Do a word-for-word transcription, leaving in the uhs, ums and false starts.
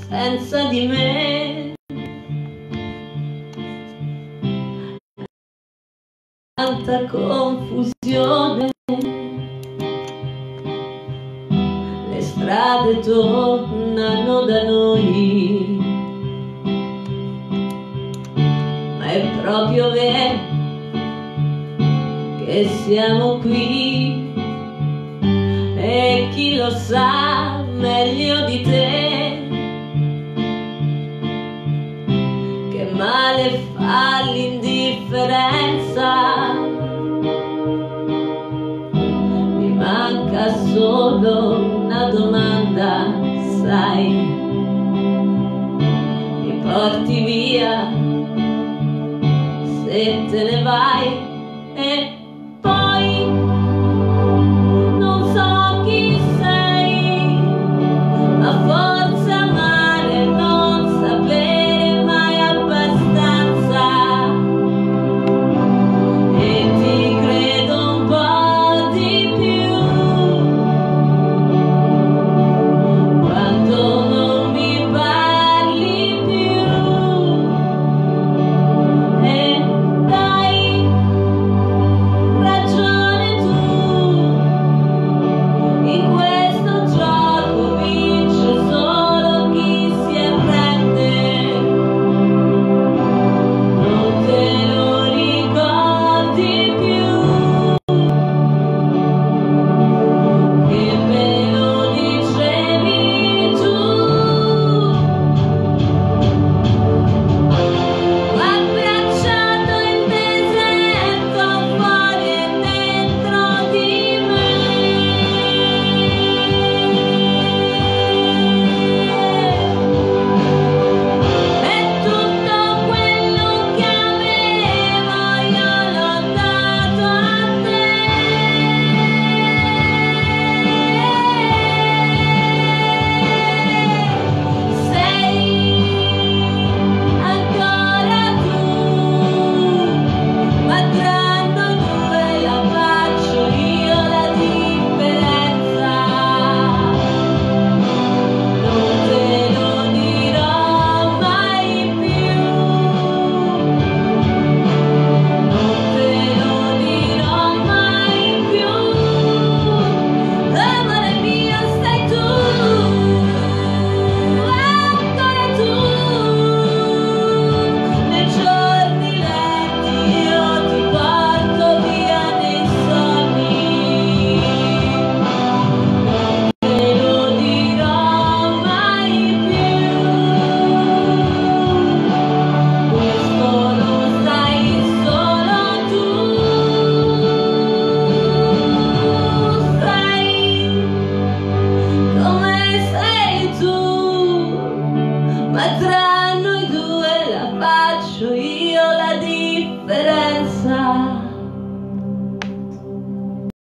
senza di me. Tanta confusione, le strade tornano da noi, ma è proprio vero che siamo qui, e chi lo sa meglio di te che male fa l'indifferenza. Mi manca solo una domanda, sai, mi porti via se te ne vai e